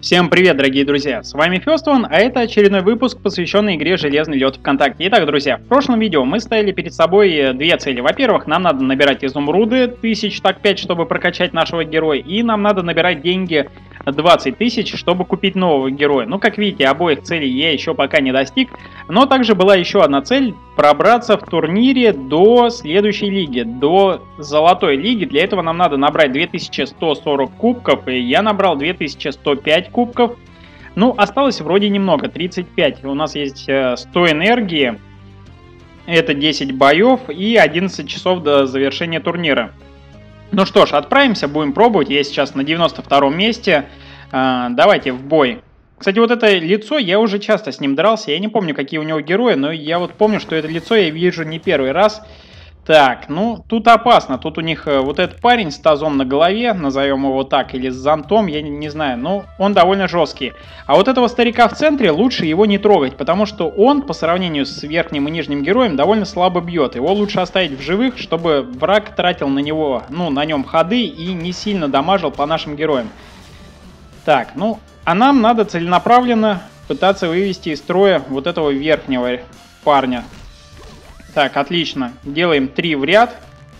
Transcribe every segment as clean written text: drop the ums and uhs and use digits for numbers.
Всем привет, дорогие друзья, с вами Фёстон, а это очередной выпуск, посвященный игре «Железный лед ВКонтакте». Итак, друзья, в прошлом видео мы ставили перед собой две цели. Во-первых, нам надо набирать изумруды, 1005, чтобы прокачать нашего героя, и нам надо набирать деньги 20 тысяч, чтобы купить нового героя. Ну, как видите, обоих целей я еще пока не достиг, но также была еще одна цель — пробраться в турнире до следующей лиги, до золотой лиги. Для этого нам надо набрать 2140 кубков, и я набрал 2105 кубков. Ну, осталось вроде немного, 35. У нас есть 100 энергии, это 10 боев и 11 часов до завершения турнира. Ну что ж, отправимся, будем пробовать. Я сейчас на 92-м месте. Давайте в бой. Кстати, вот это лицо, я уже часто с ним дрался. Я не помню, какие у него герои, но я вот помню, что это лицо я вижу не первый раз. Так, ну, тут опасно. Тут у них вот этот парень с тазом на голове, назовем его так, или с зонтом, я не знаю, но он довольно жесткий. А вот этого старика в центре лучше его не трогать, потому что он, по сравнению с верхним и нижним героем, довольно слабо бьет. Его лучше оставить в живых, чтобы враг тратил на него, ну, на нем ходы и не сильно дамажил по нашим героям. Так, ну, а нам надо целенаправленно пытаться вывести из строя вот этого верхнего парня. Так, отлично. Делаем 3 в ряд.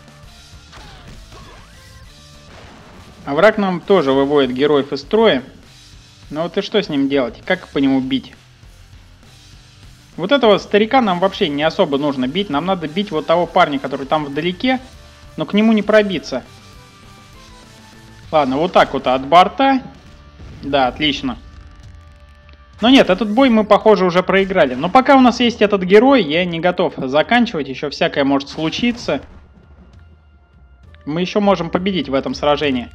А враг нам тоже выводит героев из строя. Ну вот и что с ним делать? Как по нему бить? Вот этого старика нам вообще не особо нужно бить. Нам надо бить вот того парня, который там вдалеке, но к нему не пробиться. Ладно, вот так вот от борта. Да, отлично. Но нет, этот бой мы, похоже, уже проиграли. Но пока у нас есть этот герой, я не готов заканчивать. Еще всякое может случиться. Мы еще можем победить в этом сражении.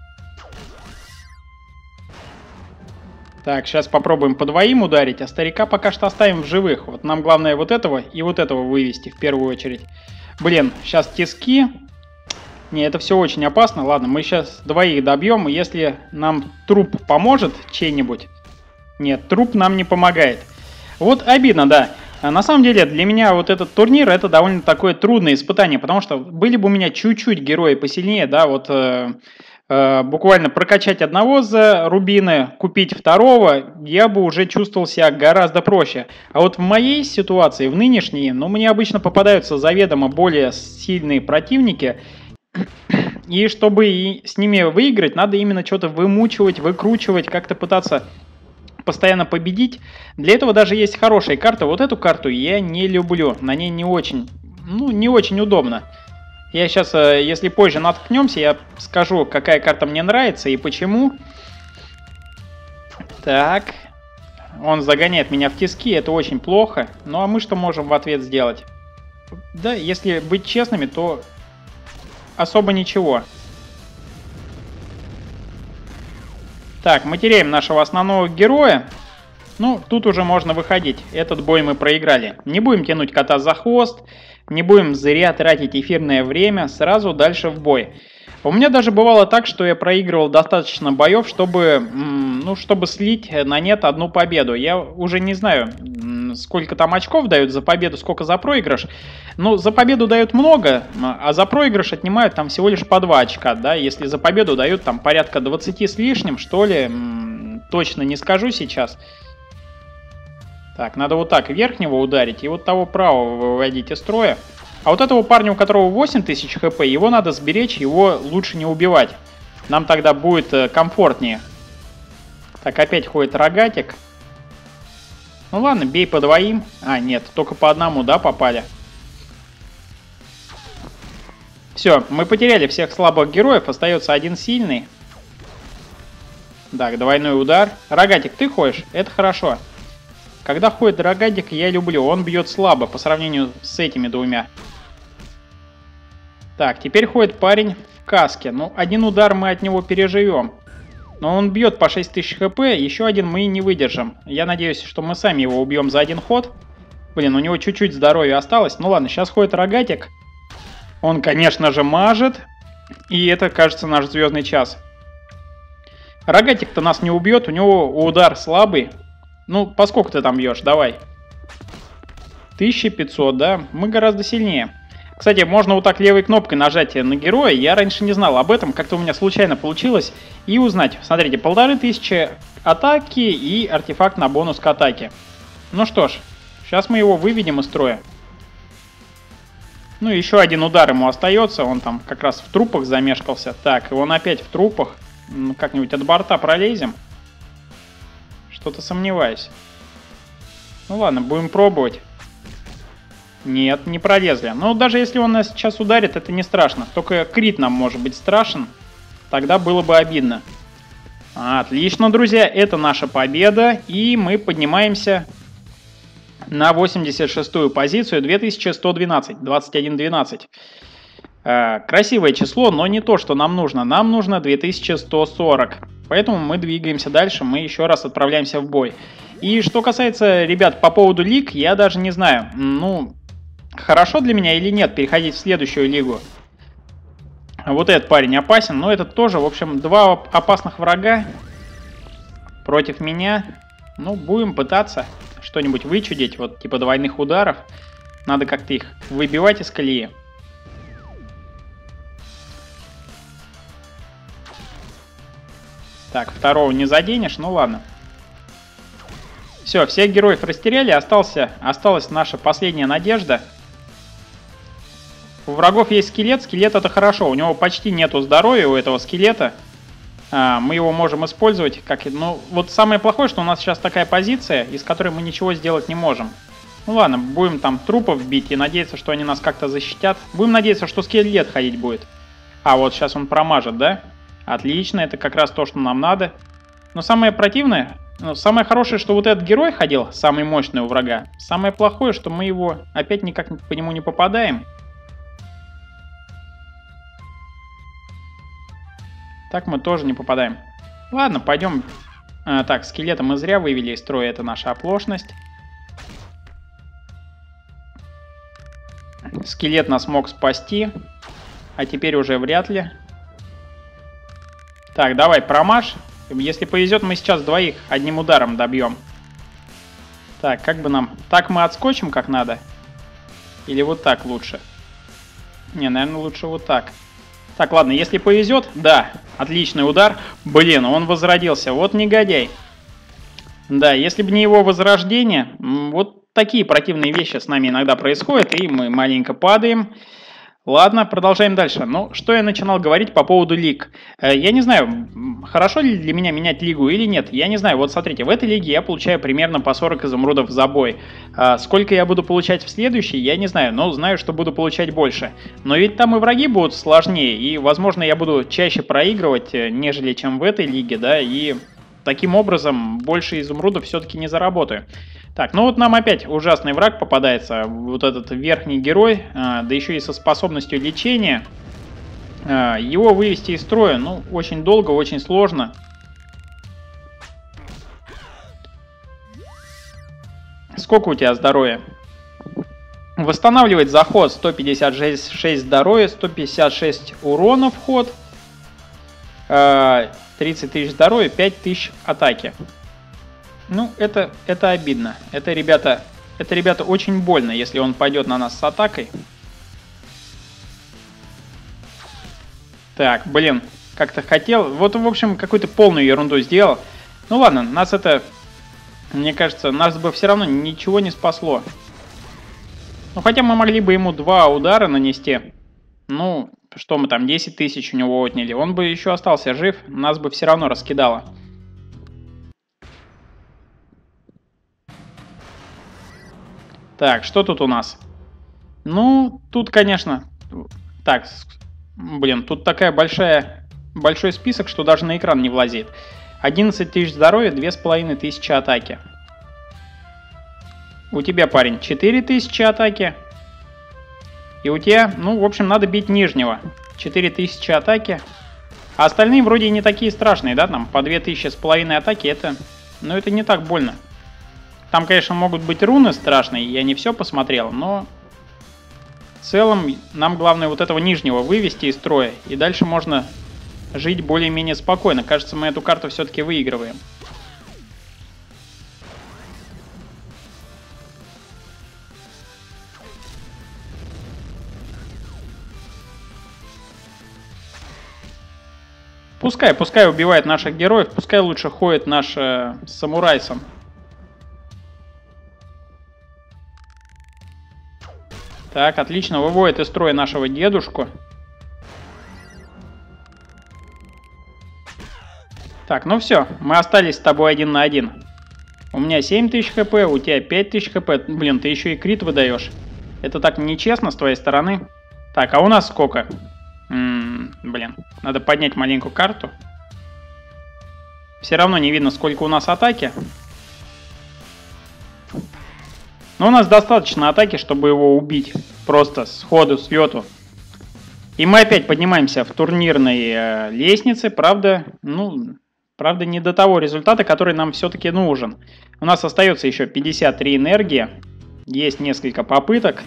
Так, сейчас попробуем по двоим ударить, а старика пока что оставим в живых. Вот нам главное вот этого и вот этого вывести в первую очередь. Блин, сейчас тиски. Не, это все очень опасно. Ладно, мы сейчас двоих добьем, и если нам труп поможет чей-нибудь... Нет, труп нам не помогает. Вот обидно, да. На самом деле, для меня вот этот турнир, это довольно такое трудное испытание, потому что были бы у меня чуть-чуть герои посильнее, да, вот буквально прокачать одного за рубины, купить второго, я бы уже чувствовал себя гораздо проще. А вот в моей ситуации, в нынешней, ну, мне обычно попадаются заведомо более сильные противники, и чтобы с ними выиграть, надо именно что-то вымучивать, выкручивать, как-то пытаться... постоянно победить. Для этого даже есть хорошая карта. Вот эту карту я не люблю. На ней не очень, ну, не очень удобно. Я сейчас, если позже наткнемся, я скажу, какая карта мне нравится и почему. Так. Он загоняет меня в тиски, это очень плохо. Ну а мы что можем в ответ сделать? Да, если быть честными, то особо ничего. Так, мы теряем нашего основного героя. Ну, тут уже можно выходить. Этот бой мы проиграли. Не будем тянуть кота за хвост. Не будем зря тратить эфирное время. Сразу дальше в бой. У меня даже бывало так, что я проигрывал достаточно боев, чтобы, ну, чтобы слить на нет одну победу. Я уже не знаю, сколько там очков дают за победу, сколько за проигрыш. Ну, за победу дают много, а за проигрыш отнимают там всего лишь по 2 очка, да. Если за победу дают там порядка 20 с лишним, что ли, точно не скажу сейчас. Так, надо вот так верхнего ударить и вот того правого выводить из строя. А вот этого парня, у которого 8000 хп, его надо сберечь, его лучше не убивать. Нам тогда будет комфортнее. Так, опять ходит рогатик. Ну ладно, бей по двоим. А, нет, только по одному, да, попали. Все, мы потеряли всех слабых героев, остается один сильный. Так, двойной удар. Рогатик, ты ходишь? Это хорошо. Когда ходит рогатик, я люблю. Он бьет слабо по сравнению с этими двумя. Так, теперь ходит парень в каске. Ну, один удар мы от него переживем. Но он бьет по 6000 хп, еще один мы не выдержим. Я надеюсь, что мы сами его убьем за один ход. Блин, у него чуть-чуть здоровья осталось. Ну ладно, сейчас ходит рогатик. Он, конечно же, мажет. И это, кажется, наш звездный час. Рогатик-то нас не убьет, у него удар слабый. Ну, поскольку ты там бьешь, давай. 1500, да? Мы гораздо сильнее. Кстати, можно вот так левой кнопкой нажать на героя. Я раньше не знал об этом, как-то у меня случайно получилось. И узнать. Смотрите, 1500 атаки и артефакт на бонус к атаке. Ну что ж, сейчас мы его выведем из строя. Ну, еще один удар ему остается, он там как раз в трупах замешкался. Так, и он опять в трупах. Ну, как-нибудь от борта пролезем. Что-то сомневаюсь. Ну ладно, будем пробовать. Нет, не пролезли. Но даже если он нас сейчас ударит, это не страшно. Только крит нам может быть страшен. Тогда было бы обидно. Отлично, друзья, это наша победа. И мы поднимаемся на 86-ю позицию, 2112, 2112. Красивое число, но не то, что нам нужно. Нам нужно 2140. Поэтому мы двигаемся дальше, мы еще раз отправляемся в бой. И что касается, ребят, по поводу лиг, я даже не знаю, ну, хорошо для меня или нет переходить в следующую лигу. Вот этот парень опасен, но этот тоже, в общем, два опасных врага против меня. Ну, будем пытаться что-нибудь вычудить, вот типа двойных ударов. Надо как-то их выбивать из колеи. Так, второго не заденешь, ну ладно. Все, всех героев растеряли, осталась наша последняя надежда. У врагов есть скелет, скелет это хорошо, у него почти нету здоровья, у этого скелета. Мы его можем использовать как... Ну, вот самое плохое, что у нас сейчас такая позиция, из которой мы ничего сделать не можем. Ну ладно, будем там трупов бить и надеяться, что они нас как-то защитят. Будем надеяться, что скелет ходить будет. А, вот сейчас он промажет, да? Отлично, это как раз то, что нам надо. Но самое противное... Ну, самое хорошее, что вот этот герой ходил, самый мощный у врага. Самое плохое, что мы его опять никак по нему не попадаем. Так мы тоже не попадаем. Ладно, пойдем. Так, скелета мы зря вывели из строя, это наша оплошность. Скелет нас мог спасти, а теперь уже вряд ли. Так, давай, промажь. Если повезет, мы сейчас двоих одним ударом добьем. Так, как бы нам... Так мы отскочим как надо? Или вот так лучше? Не, наверное, лучше вот так. Так, ладно, если повезет, да, отличный удар. Блин, он возродился, вот негодяй. Да, если бы не его возрождение, вот такие противные вещи с нами иногда происходят, и мы маленько падаем. Ладно, продолжаем дальше. Ну, что я начинал говорить по поводу лиг. Я не знаю, хорошо ли для меня менять лигу или нет. Я не знаю, вот смотрите, в этой лиге я получаю примерно по 40 изумрудов за бой. Сколько я буду получать в следующей, я не знаю, но знаю, что буду получать больше. Но ведь там и враги будут сложнее, и, возможно, я буду чаще проигрывать, нежели чем в этой лиге, да, и таким образом больше изумрудов все-таки не заработаю. Так, ну вот нам опять ужасный враг попадается, вот этот верхний герой, да еще и со способностью лечения. Его вывести из строя, ну, очень долго, очень сложно. Сколько у тебя здоровья? Восстанавливать заход 156 здоровья, 156 урона в ход, 30 тысяч здоровья, 5 тысяч атаки. Ну, это обидно. Это, ребята, очень больно, если он пойдет на нас с атакой. Так, блин, как-то хотел. Вот, в общем, какую-то полную ерунду сделал. Ну ладно, нас это, мне кажется, нас бы все равно ничего не спасло. Ну, хотя мы могли бы ему 2 удара нанести. Ну, что мы там, 10 тысяч у него отняли. Он бы еще остался жив, нас бы все равно раскидало. Так, что тут у нас? Ну, тут, конечно... Так, блин, тут такая большой список, что даже на экран не влазит. 11 тысяч здоровья, 2500 атаки. У тебя, парень, 4000 атаки. И у тебя, ну, в общем, надо бить нижнего. 4000 атаки. А остальные вроде и не такие страшные, да? Там по 2500 атаки, это... Ну, это не так больно. Там, конечно, могут быть руны страшные, я не все посмотрел, но в целом нам главное вот этого нижнего вывести из строя, и дальше можно жить более-менее спокойно. Кажется, мы эту карту все-таки выигрываем. пускай убивает наших героев, пускай лучше ходит наш самурайсон. Так, отлично, выводит из строя нашего дедушку. Так, ну все, мы остались с тобой 1 на 1. У меня 7000 хп, у тебя 5000 хп. Блин, ты еще и крит выдаешь. Это так нечестно с твоей стороны. Так, а у нас сколько? Блин, надо поднять маленькую карту. Все равно не видно, сколько у нас атаки. Но у нас достаточно атаки, чтобы его убить. Просто сходу, с лету. И мы опять поднимаемся в турнирной лестнице. Правда, правда, не до того результата, который нам все-таки нужен. У нас остается еще 53 энергии. Есть несколько попыток.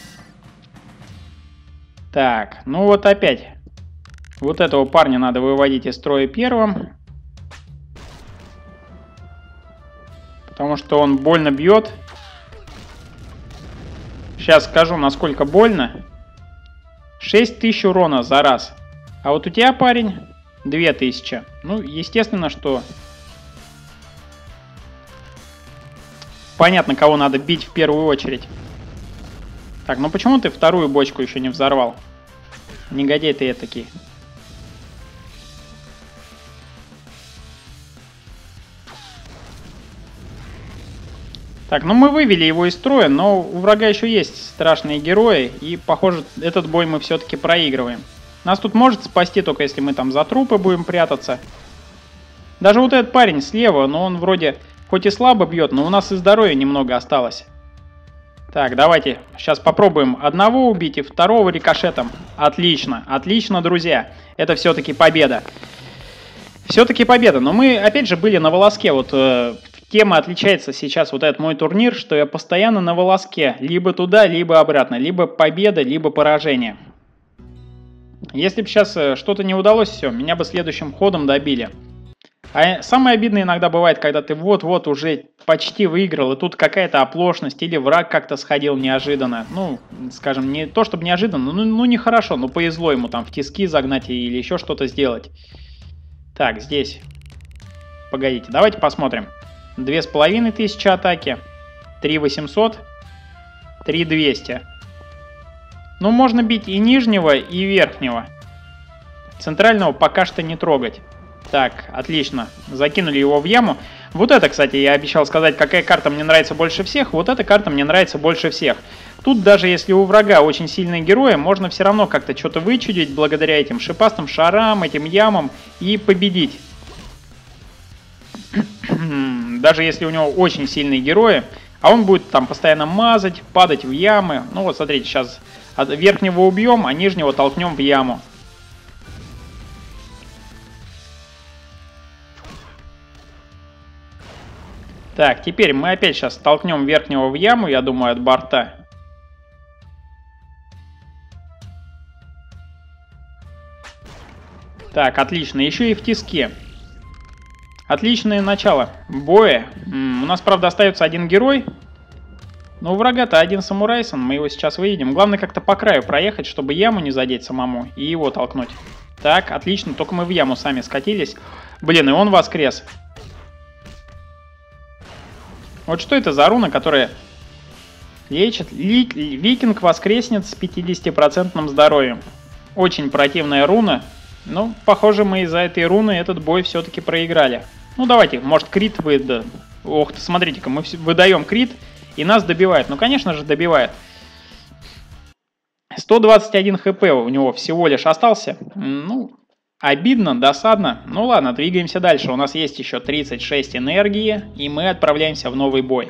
Так, ну вот опять. Вот этого парня надо выводить из строя первым. Потому что он больно бьет. Сейчас скажу, насколько больно. 6000 урона за раз. А вот у тебя, парень, 2000. Ну, естественно, что... Понятно, кого надо бить в первую очередь. Так, ну почему ты вторую бочку еще не взорвал? Негодяй ты этакий. Так, ну мы вывели его из строя, но у врага еще есть страшные герои. И, похоже, этот бой мы все-таки проигрываем. Нас тут может спасти только если мы там за трупы будем прятаться. Даже вот этот парень слева, но он вроде хоть и слабо бьет, но у нас и здоровья немного осталось. Так, давайте сейчас попробуем одного убить и второго рикошетом. Отлично, отлично, друзья. Это все-таки победа. Все-таки победа. Но мы, опять же, были на волоске. Вот тема отличается сейчас, вот этот мой турнир, что я постоянно на волоске. Либо туда, либо обратно. Либо победа, либо поражение. Если бы сейчас что-то не удалось, все, меня бы следующим ходом добили. А самое обидное иногда бывает, когда ты вот-вот уже почти выиграл, и тут какая-то оплошность, или враг как-то сходил неожиданно. Ну, скажем, не то чтобы неожиданно, ну нехорошо, ну повезло ему там в тиски загнать или еще что-то сделать. Так, здесь. Погодите, давайте посмотрим. 2500 атаки, 3800, 3200. Ну, можно бить и нижнего, и верхнего. Центрального пока что не трогать. Так, отлично. Закинули его в яму. Вот это, кстати, я обещал сказать, какая карта мне нравится больше всех. Вот эта карта мне нравится больше всех. Тут даже если у врага очень сильные герои, можно все равно как-то что-то вычудить благодаря этим шипастым шарам, этим ямам и победить. Даже если у него очень сильные герои, а он будет там постоянно мазать, падать в ямы. Ну вот, смотрите, сейчас верхнего убьем, а нижнего толкнем в яму. Так, теперь мы опять сейчас толкнем верхнего в яму, я думаю, от борта. Так, отлично, еще и в тиске. Отличное начало боя. У нас, правда, остается один герой. Но у врага-то один самурайсон, мы его сейчас выйдем. Главное как-то по краю проехать, чтобы яму не задеть самому и его толкнуть. Так, отлично, только мы в яму сами скатились. Блин, и он воскрес. Вот что это за руна, которая лечит? Викинг воскреснет с 50% здоровьем. Очень противная руна. Ну, похоже, мы из-за этой руны этот бой все-таки проиграли. Ну, давайте, может, крит выдаем. Ох ты, смотрите-ка, мы выдаем крит, и нас добивает. Ну, конечно же, добивает. 121 хп у него всего лишь остался. Ну, обидно, досадно. Ну ладно, двигаемся дальше. У нас есть еще 36 энергии, и мы отправляемся в новый бой.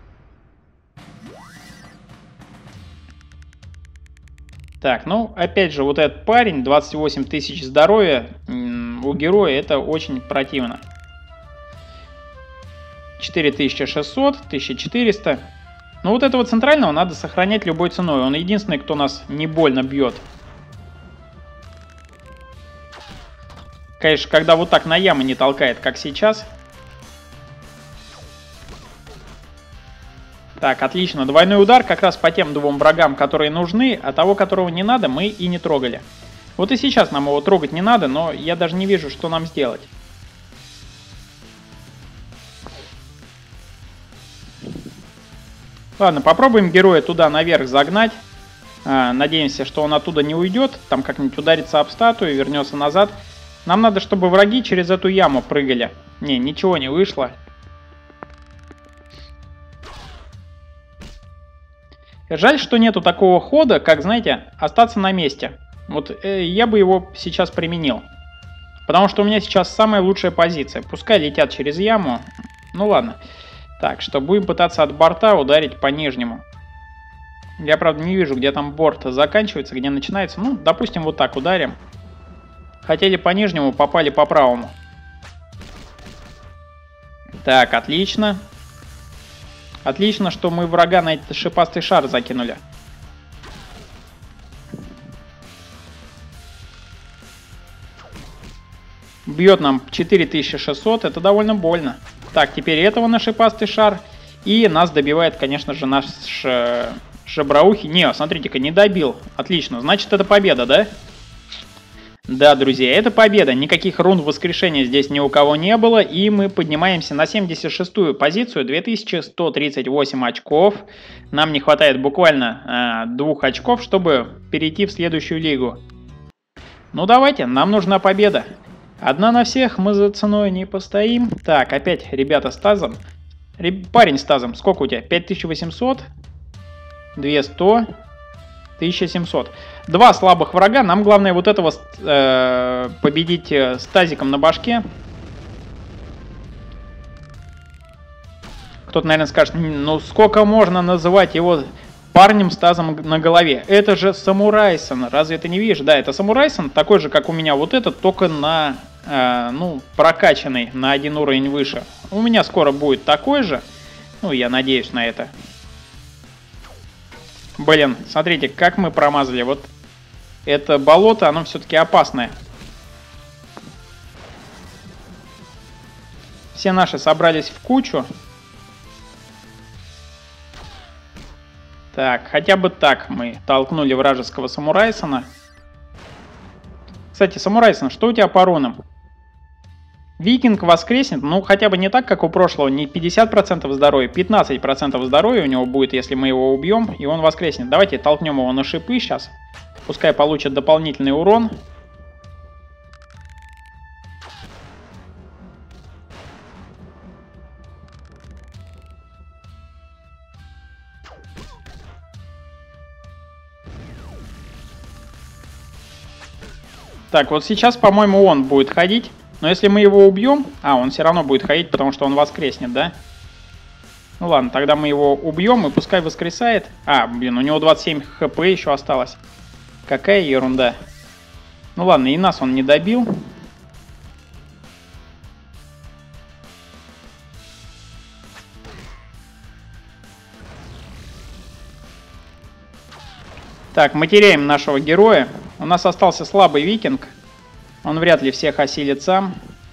Так, ну, опять же, вот этот парень, 28 тысяч здоровья у героя, это очень противно. 4600, 1400. Ну, вот этого центрального надо сохранять любой ценой. Он единственный, кто нас не больно бьет. Конечно, когда вот так на ямы не толкает, как сейчас. Так, отлично. Двойной удар как раз по тем двум врагам, которые нужны, а того, которого не надо, мы и не трогали. Вот и сейчас нам его трогать не надо, но я даже не вижу, что нам сделать. Ладно, попробуем героя туда наверх загнать. Надеемся, что он оттуда не уйдет. Там как-нибудь ударится об статую и вернется назад. Нам надо, чтобы враги через эту яму прыгали. Не, ничего не вышло. Жаль, что нету такого хода, как, знаете, остаться на месте. Вот я бы его сейчас применил. Потому что у меня сейчас самая лучшая позиция. Пускай летят через яму. Ну ладно. Так, что будем пытаться от борта ударить по нижнему. Я, правда, не вижу, где там борт заканчивается, где начинается. Ну, допустим, вот так ударим. Хотели по нижнему, попали по правому. Так, отлично. Отлично, что мы врага на этот шипастый шар закинули. Бьет нам 4600, это довольно больно. Так, теперь этого на шипастый шар. И нас добивает, конечно же, наш Жабраухи. Не, смотрите-ка, не добил. Отлично, значит, это победа, да? Да, друзья, это победа. Никаких рун воскрешения здесь ни у кого не было. И мы поднимаемся на 76-ю позицию. 2138 очков. Нам не хватает буквально 2 очков, чтобы перейти в следующую лигу. Ну давайте, нам нужна победа. Одна на всех, мы за ценой не постоим. Так, опять ребята с тазом. Парень с тазом, сколько у тебя? 5800, 200, 1700. 2 слабых врага, нам главное вот этого победить с тазиком на башке. Кто-то, наверное, скажет, ну сколько можно называть его парнем с тазом на голове? Это же Самурайсон, разве ты не видишь? Да, это Самурайсон, такой же, как у меня вот этот, только на, ну, прокачанный на 1 уровень выше. У меня скоро будет такой же, ну, я надеюсь на это. Блин, смотрите, как мы промазали, вот это болото, оно все-таки опасное. Все наши собрались в кучу. Так, хотя бы так мы толкнули вражеского Самурайсона. Кстати, Самурайсон, что у тебя по рунам? Викинг воскреснет, ну хотя бы не так, как у прошлого, не 50% здоровья, 15% здоровья у него будет, если мы его убьем, и он воскреснет. Давайте толкнем его на шипы сейчас, пускай получит дополнительный урон. Так, вот сейчас, по-моему, он будет ходить. Но если мы его убьем... он все равно будет ходить, потому что он воскреснет, да? Ну ладно, тогда мы его убьем, и пускай воскресает. Блин, у него 27 хп еще осталось. Какая ерунда. Ну ладно, и нас он не добил. Так, мы теряем нашего героя. У нас остался слабый викинг. Он вряд ли всех осилит сам.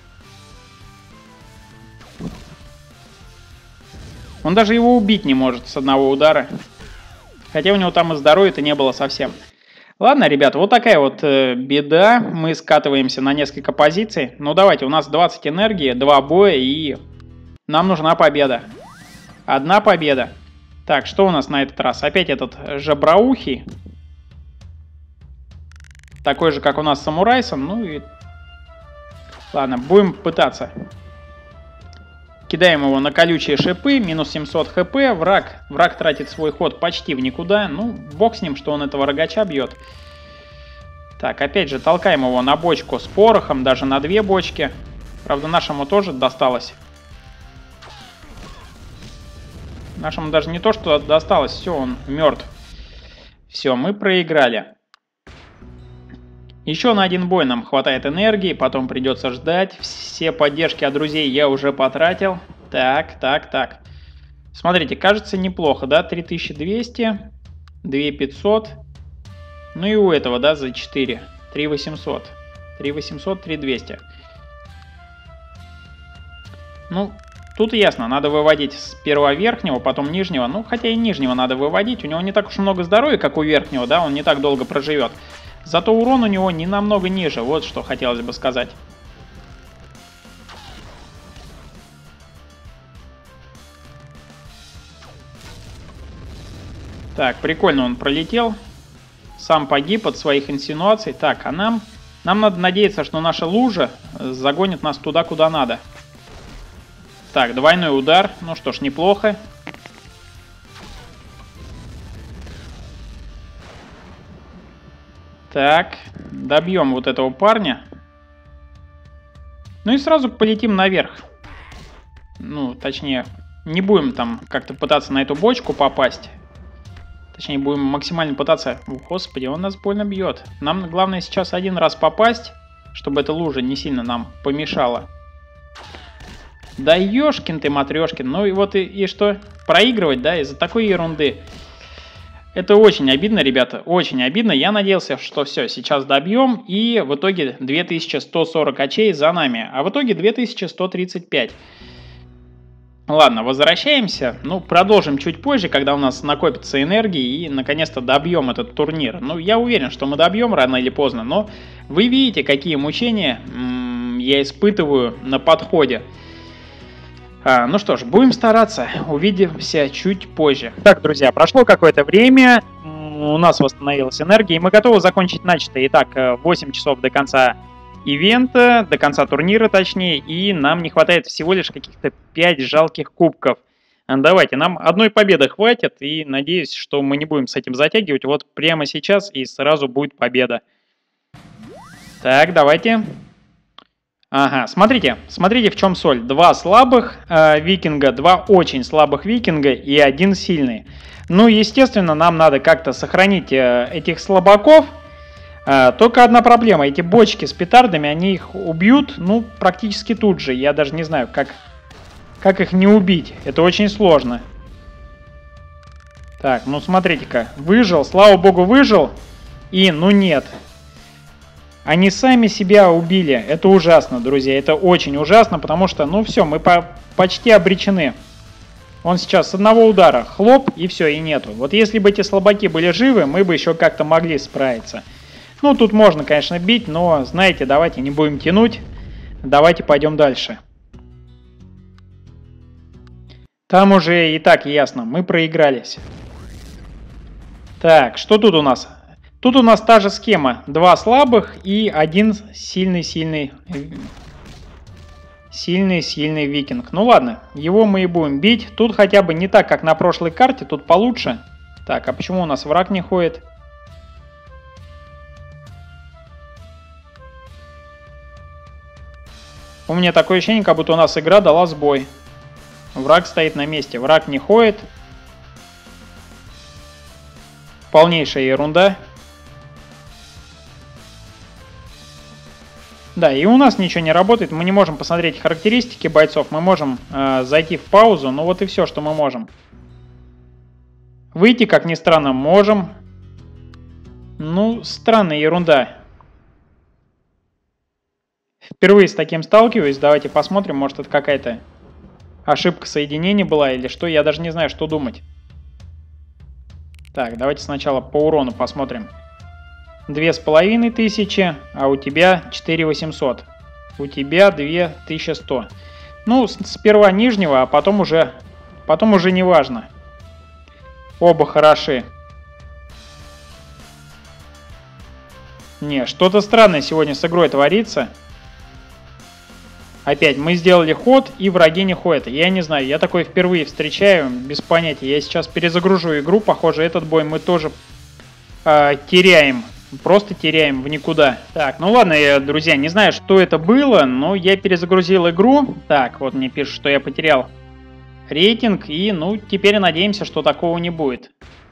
Он даже его убить не может с одного удара. Хотя у него там и здоровья-то не было совсем. Ладно, ребята, вот такая вот беда. Мы скатываемся на несколько позиций. Ну давайте, у нас 20 энергии, 2 боя, и нам нужна победа. Одна победа. Так, что у нас на этот раз? Опять этот Жабраухий. Такой же, как у нас Самурайсон. Ну и... Ладно, будем пытаться. Кидаем его на колючие шипы. Минус 700 хп. Враг тратит свой ход почти в никуда. Ну, бог с ним, что он этого рогача бьет. Так, опять же, толкаем его на бочку с порохом. Даже на 2 бочки. Правда, нашему тоже досталось. Нашему даже не то, что досталось. Все, он мертв. Все, мы проиграли. Еще на 1 бой нам хватает энергии, потом придется ждать. Все поддержки от друзей я уже потратил. Так. Смотрите, кажется неплохо, да? 3200, 2500. Ну и у этого, да, за 4. 3800. 3800, 3200. Ну, тут ясно, надо выводить сперва верхнего, потом нижнего. Ну, хотя и нижнего надо выводить. У него не так уж много здоровья, как у верхнего, да? Он не так долго проживет. Зато урон у него не намного ниже, вот что хотелось бы сказать. Так, прикольно он пролетел. Сам погиб от своих инсинуаций. Так, а нам надо надеяться, что наша лужа загонит нас туда, куда надо. Так, двойной удар. Ну что ж, неплохо. Так, добьем вот этого парня. Ну и сразу полетим наверх. Ну, точнее, не будем там как-то пытаться на эту бочку попасть. Точнее, будем максимально пытаться... О, господи, он нас больно бьет. Нам главное сейчас один раз попасть, чтобы эта лужа не сильно нам помешала. Да ёшкин ты, матрешкин. Ну и вот и что? Проигрывать, да, из-за такой ерунды. Это очень обидно, ребята, очень обидно. Я надеялся, что все, сейчас добьем. И в итоге 2140 очей за нами. А в итоге 2135. Ладно, возвращаемся. Ну, продолжим чуть позже, когда у нас накопится энергии и наконец-то добьем этот турнир. Ну, я уверен, что мы добьем рано или поздно, но вы видите, какие мучения я испытываю на подходе. Ну что ж, будем стараться. Увидимся чуть позже. Так, друзья, прошло какое-то время. У нас восстановилась энергия, и мы готовы закончить начатое. Итак, 8 часов до конца ивента, до конца турнира точнее, и нам не хватает всего лишь каких-то 5 жалких кубков. Давайте, нам одной победы хватит, и надеюсь, что мы не будем с этим затягивать. Вот прямо сейчас и сразу будет победа. Так, давайте. Ага, смотрите, в чем соль. 2 слабых викинга, 2 очень слабых викинга и 1 сильный. Ну, естественно, нам надо как-то сохранить этих слабаков. Только одна проблема. Эти бочки с петардами, они их убьют, ну, практически тут же. Я даже не знаю, как их не убить. Это очень сложно. Так, ну смотрите-ка. Выжил, слава богу, выжил. И, ну нет. Они сами себя убили. Это ужасно, друзья. Это очень ужасно, потому что, ну все, мы почти обречены. Он сейчас с одного удара хлоп, и все, и нету. Вот если бы эти слабаки были живы, мы бы еще как-то могли справиться. Ну, тут можно, конечно, бить, но, знаете, давайте не будем тянуть. Давайте пойдем дальше. Там уже и так ясно, мы проигрались. Так, что тут у нас? Тут у нас та же схема. 2 слабых и 1 сильный викинг. Ну ладно, его мы и будем бить. Тут хотя бы не так, как на прошлой карте, тут получше. Так, а почему у нас враг не ходит? У меня такое ощущение, как будто у нас игра дала сбой. Враг стоит на месте, враг не ходит. Полнейшая ерунда. Да, и у нас ничего не работает, мы не можем посмотреть характеристики бойцов, мы можем зайти в паузу, но вот и все, что мы можем. Выйти, как ни странно, можем. Ну, странная ерунда. Впервые с таким сталкиваюсь, давайте посмотрим, может это какая-то ошибка соединения была или что, я даже не знаю, что думать. Так, давайте сначала по урону посмотрим. 2500, а у тебя 4800. У тебя 2100. Ну, сперва нижнего, а потом уже не важно. Оба хороши. Не, что-то странное сегодня с игрой творится. Опять, мы сделали ход, и враги не ходят. Я не знаю, я такое впервые встречаю, без понятия. Я сейчас перезагружу игру, похоже, этот бой мы тоже теряем. Просто теряем в никуда. Так, ну ладно, друзья, не знаю, что это было, но я перезагрузил игру. Так, вот мне пишут, что я потерял рейтинг, и, ну, теперь надеемся, что такого не будет.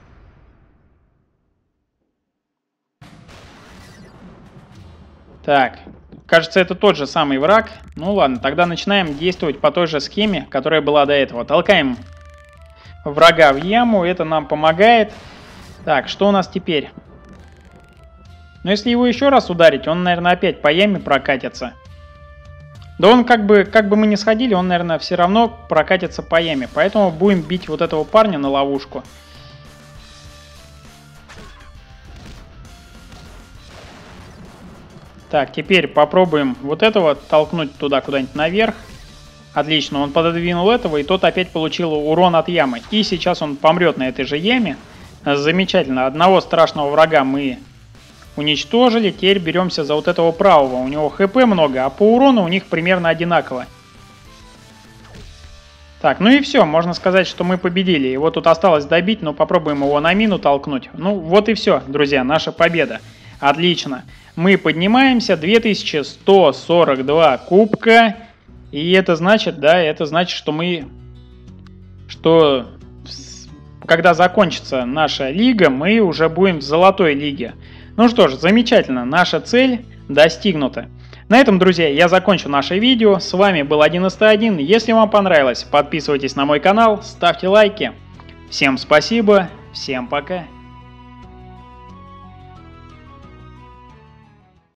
Так, кажется, это тот же самый враг. Ну ладно, тогда начинаем действовать по той же схеме, которая была до этого. Толкаем врага в яму, это нам помогает. Так, что у нас теперь? Но если его еще раз ударить, он, наверное, опять по яме прокатится. Да он как бы мы не сходили, он, наверное, все равно прокатится по яме. Поэтому будем бить вот этого парня на ловушку. Так, теперь попробуем вот этого толкнуть туда куда-нибудь наверх. Отлично, он пододвинул этого, и тот опять получил урон от ямы. И сейчас он помрет на этой же яме. Замечательно, одного страшного врага мы уничтожили. Теперь беремся за вот этого правого. У него хп много, а по урону у них примерно одинаково. Так, ну и все, можно сказать, что мы победили. Его тут осталось добить, но попробуем его на мину толкнуть. Ну вот и все, друзья, наша победа. Отлично. Мы поднимаемся, 2142 кубка. И это значит, да, это значит, что когда закончится наша лига, мы уже будем в золотой лиге. Ну что ж, замечательно, наша цель достигнута. На этом, друзья, я закончу наше видео. С вами был 11.1. Если вам понравилось, подписывайтесь на мой канал, ставьте лайки. Всем спасибо, всем пока.